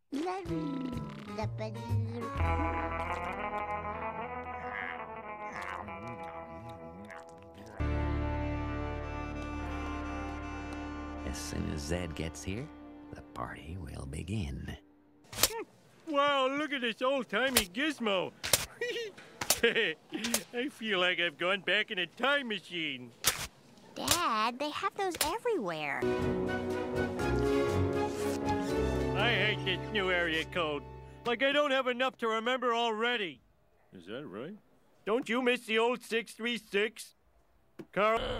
As soon as Zed gets here, the party will begin. Wow, look at this old-timey gizmo. I feel like I've gone back in a time machine. Dad, they have those everywhere. I hate this new area code. Like I don't have enough to remember already. Is that right? Don't you miss the old 636? Carl?